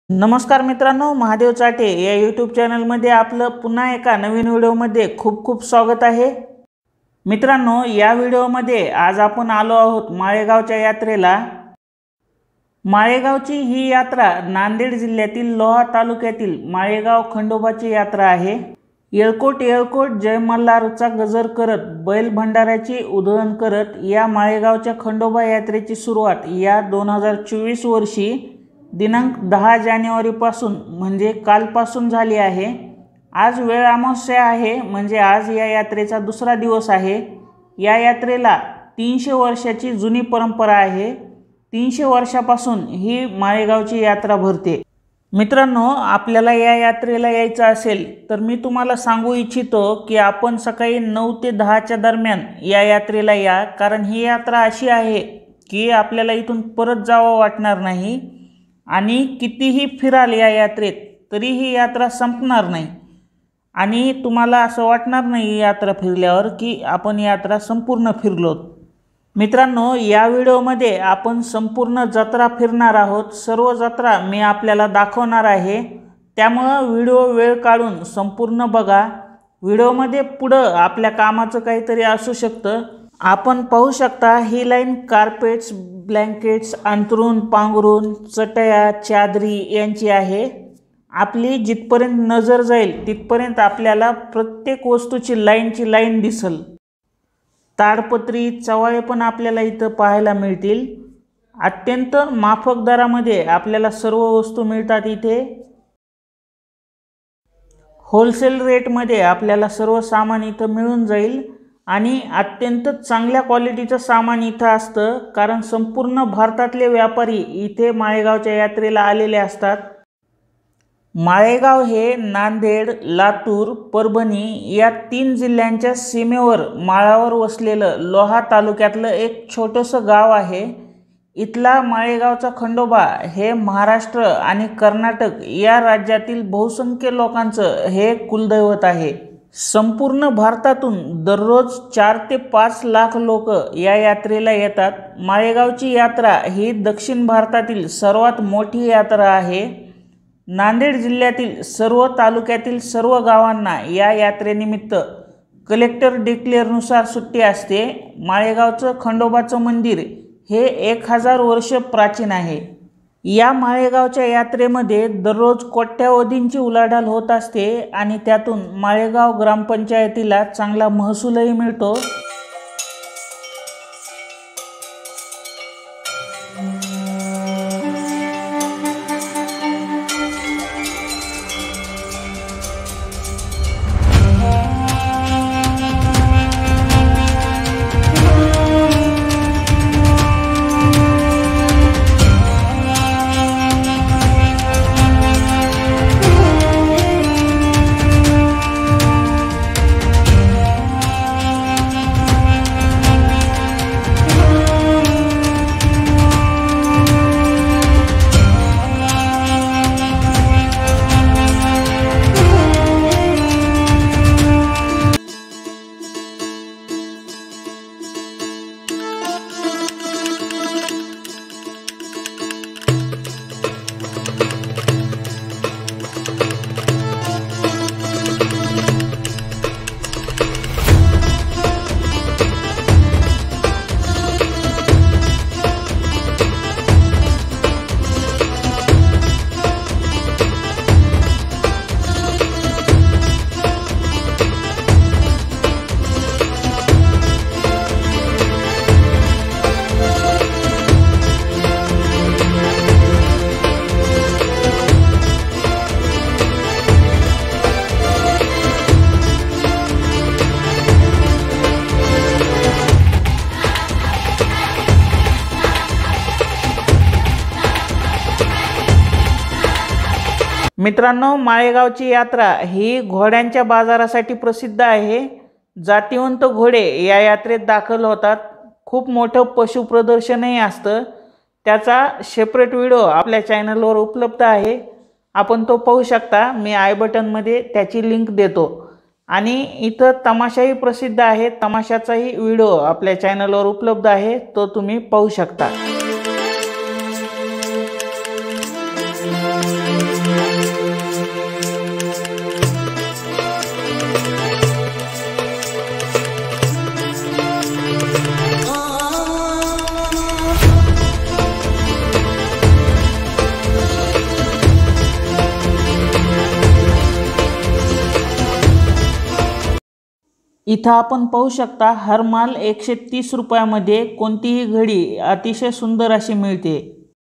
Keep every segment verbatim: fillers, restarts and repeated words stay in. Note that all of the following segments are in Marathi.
नमस्कार मित्रांनो, महादेव चाटे या यूट्यूब चॅनलमध्ये आपलं पुन्हा एका नवीन व्हिडिओमध्ये खूप खूप स्वागत आहे। मित्रांनो, या व्हिडिओमध्ये आज आपण आलो आहोत माळेगावच्या यात्रेला। माळेगावची ही यात्रा नांदेड जिल्ह्यातील लोहा तालुक्यातील माळेगाव खंडोबाची यात्रा आहे। येळकोट येळकोट जय मल्हारचा गजर करत बैल भंडाऱ्याची उधळण करत या माळेगावच्या खंडोबा यात्रेची सुरुवात या दोन हजार चोवीस वर्षी दिनांक दहा जानेवारी पासून म्हणजे कालपासून झाली आहे। आज वेळ अमावस्या आहे, म्हणजे आज या यात्रेचा दुसरा दिवस आहे। या यात्रेला तीनशे वर्षाची जुनी परंपरा आहे। तीनशे वर्षापासून ही माळेगावची यात्रा भरते। मित्रांनो, आपल्याला या यात्रेला यायचं असेल तर मी तुम्हाला सांगू इच्छितो की आपण सकाळी नऊ ते दहाच्या दरम्यान या यात्रेला या, कारण ही यात्रा अशी आहे की आपल्याला इथून परत जावं वाटणार नाही आणि कितीही फिराल या यात्रेत तरी ही यात्रा संपणार नाही आणि तुम्हाला असं वाटणार नाही यात्रा फिरल्यावर की आपण यात्रा संपूर्ण फिरलो। मित्रांनो, या व्हिडिओमध्ये आपण संपूर्ण जत्रा फिरणार आहोत। सर्व जत्रा मी आपल्याला दाखवणार आहे, त्यामुळे व्हिडिओ वेळ काढून संपूर्ण बघा। व्हिडिओमध्ये पुढं आपल्या कामाचं काहीतरी असू शकतं। आपण पाहू शकता ही लाईन कार्पेट्स, ब्लँकेट्स, अंथरूण, पांघरूण, चटया, चादरी यांची आहे। आपली जिथपर्यंत नजर जाईल तिथपर्यंत आपल्याला प्रत्येक वस्तूची लाईनची लाईन दिसेल। ताडपत्री, चवाळे पण आपल्याला इथं पाहायला मिळतील। अत्यंत माफक दरामध्ये आपल्याला सर्व वस्तू मिळतात इथे। होलसेल रेटमध्ये आपल्याला सर्व सामान इथं मिळून जाईल आणि अत्यंत चांगल्या क्वालिटीचं सामान इथं असतं, कारण संपूर्ण भारतातले व्यापारी इथे माळेगावच्या यात्रेला आलेले असतात। माळेगाव हे नांदेड, लातूर, परभणी या तीन जिल्ह्यांच्या सीमेवर माळावर वसलेलं लोहा तालुक्यातलं एक छोटंसं गाव आहे। इथला माळेगावचा खंडोबा हे महाराष्ट्र आणि कर्नाटक या राज्यातील बहुसंख्य लोकांचं हे कुलदैवत आहे। संपूर्ण भारतातून दररोज चार ते पाच लाख लोक या यात्रेला येतात। माळेगावची यात्रा ही दक्षिण भारतातील सर्वात मोठी यात्रा आहे। नांदेड जिल्ह्यातील सर्व तालुक्यातील सर्व गावांना या यात्रेनिमित्त कलेक्टर डिक्लेअरनुसार सुट्टी असते। माळेगावचं खंडोबाचं मंदिर हे एक हजार वर्ष प्राचीन आहे। या माळेगावच्या यात्रेमध्ये दररोज कोट्यावधींची उलाढाल होत असते आणि त्यातून माळेगाव ग्रामपंचायतीला चांगला महसूलही मिळतो। मित्रांनो, माळेगावची यात्रा ही घोड्यांच्या बाजारासाठी प्रसिद्ध आहे। जातिवंत घोडे या यात्रेत दाखल होतात। खूप मोठं पशु प्रदर्शनही असतं। त्याचा सेपरेट व्हिडिओ आपल्या चॅनलवर उपलब्ध आहे, आपण तो पाहू शकता। मी आय बटनमध्ये त्याची लिंक देतो। आणि इथं तमाशाही प्रसिद्ध आहे। तमाशाचाही व्हिडिओ आपल्या चॅनलवर उपलब्ध आहे, तो तुम्ही पाहू शकता। इथं आपण पाहू शकता हर माल एकशे तीस रुपयामध्ये कोणतीही घडी अतिशय सुंदर अशी मिळते।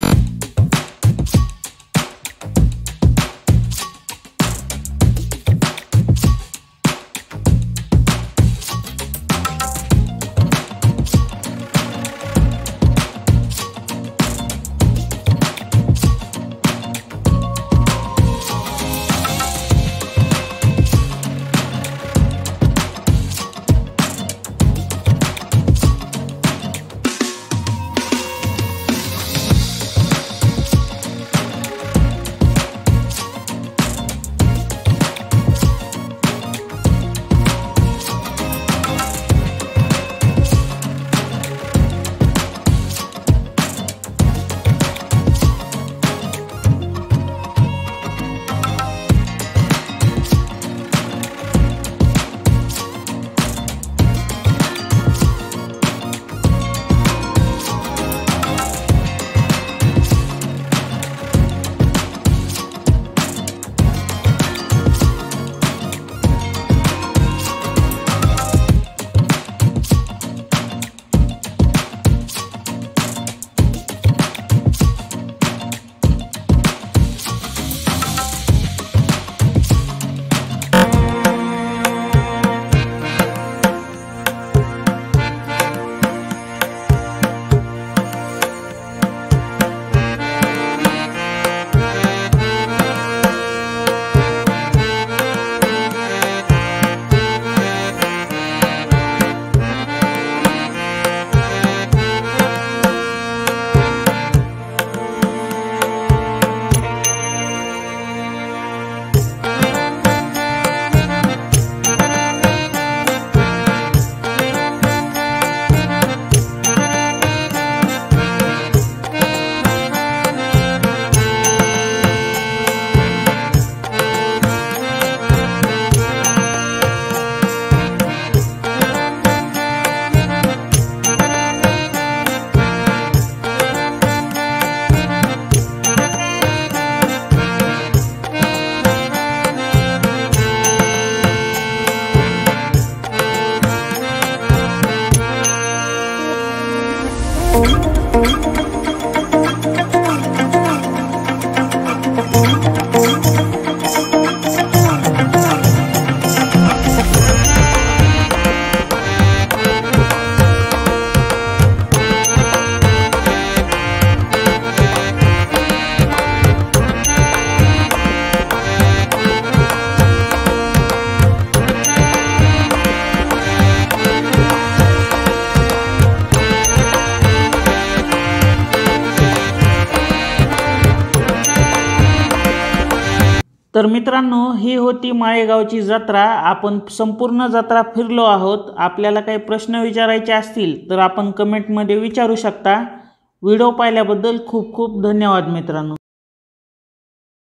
तर मित्रांनो, ही होती माळेगावची जत्रा। आपण संपूर्ण जत्रा फिरलो आहोत। आपल्याला काही प्रश्न विचारायचे असतील तर आपण कमेंटमध्ये विचारू शकता। व्हिडिओ पाहिल्याबद्दल खूप खूप धन्यवाद मित्रांनो।